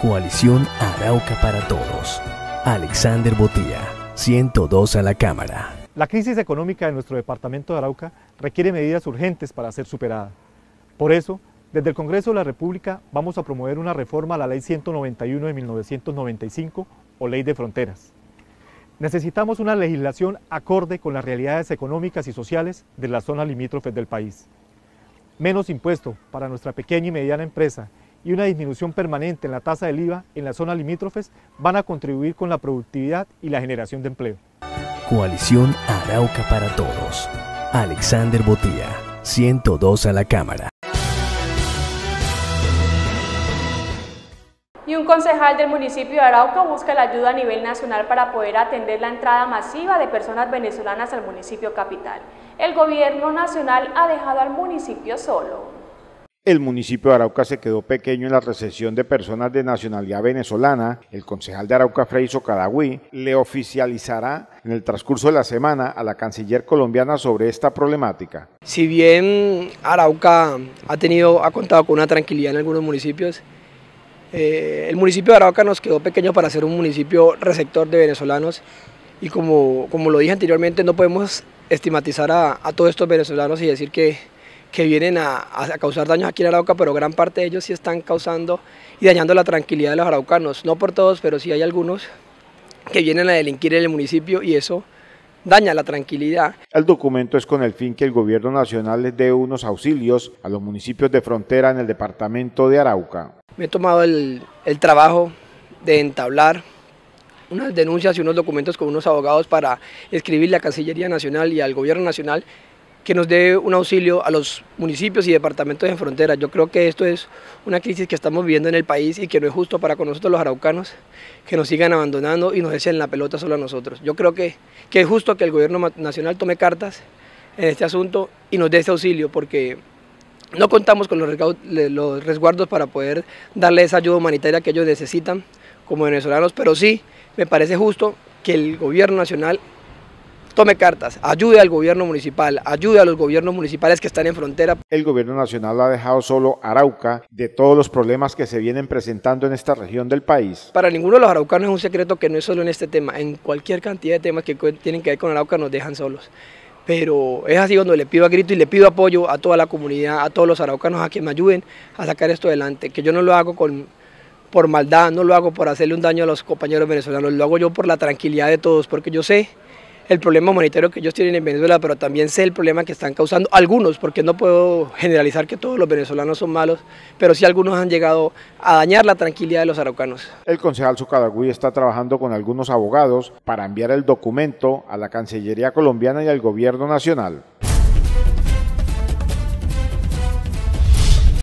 Coalición Arauca para Todos. Alexander Botía, 102 a la Cámara. La crisis económica de nuestro departamento de Arauca requiere medidas urgentes para ser superada. Por eso, desde el Congreso de la República vamos a promover una reforma a la Ley 191 de 1995 o Ley de Fronteras. Necesitamos una legislación acorde con las realidades económicas y sociales de las zonas limítrofes del país. Menos impuesto para nuestra pequeña y mediana empresa y una disminución permanente en la tasa del IVA en las zonas limítrofes van a contribuir con la productividad y la generación de empleo. Coalición Arauca para Todos. Alexander Botía, 102 a la Cámara. Y un concejal del municipio de Arauca busca la ayuda a nivel nacional para poder atender la entrada masiva de personas venezolanas al municipio capital. El gobierno nacional ha dejado al municipio solo. El municipio de Arauca se quedó pequeño en la recepción de personas de nacionalidad venezolana. El concejal de Arauca, Freyso Cadawi, le oficializará en el transcurso de la semana a la canciller colombiana sobre esta problemática. Si bien Arauca ha contado con una tranquilidad en algunos municipios, el municipio de Arauca nos quedó pequeño para ser un municipio receptor de venezolanos y como lo dije anteriormente, no podemos estigmatizar a todos estos venezolanos y decir que vienen a causar daños aquí en Arauca, pero gran parte de ellos sí están causando y dañando la tranquilidad de los araucanos. No por todos, pero sí hay algunos que vienen a delinquir en el municipio y eso daña la tranquilidad. El documento es con el fin que el gobierno nacional les dé unos auxilios a los municipios de frontera en el departamento de Arauca. Me he tomado el trabajo de entablar unas denuncias y unos documentos con unos abogados para escribirle a la Cancillería Nacional y al Gobierno Nacional que nos dé un auxilio a los municipios y departamentos en frontera. Yo creo que esto es una crisis que estamos viviendo en el país y que no es justo para con nosotros los araucanos que nos sigan abandonando y nos echen la pelota solo a nosotros. Yo creo que es justo que el Gobierno Nacional tome cartas en este asunto y nos dé ese auxilio porque no contamos con los resguardos para poder darle esa ayuda humanitaria que ellos necesitan como venezolanos, pero sí me parece justo que el gobierno nacional tome cartas, ayude al gobierno municipal, ayude a los gobiernos municipales que están en frontera. El gobierno nacional ha dejado solo Arauca de todos los problemas que se vienen presentando en esta región del país. Para ninguno de los araucanos es un secreto que no es solo en este tema, en cualquier cantidad de temas que tienen que ver con Arauca nos dejan solos. Pero es así cuando le pido a grito y le pido apoyo a toda la comunidad, a todos los araucanos a que me ayuden a sacar esto adelante, que yo no lo hago por maldad, no lo hago por hacerle un daño a los compañeros venezolanos, lo hago yo por la tranquilidad de todos, porque yo sé el problema humanitario que ellos tienen en Venezuela, pero también sé el problema que están causando algunos, porque no puedo generalizar que todos los venezolanos son malos, pero sí algunos han llegado a dañar la tranquilidad de los araucanos. El concejal Sucadagüí está trabajando con algunos abogados para enviar el documento a la Cancillería colombiana y al gobierno nacional.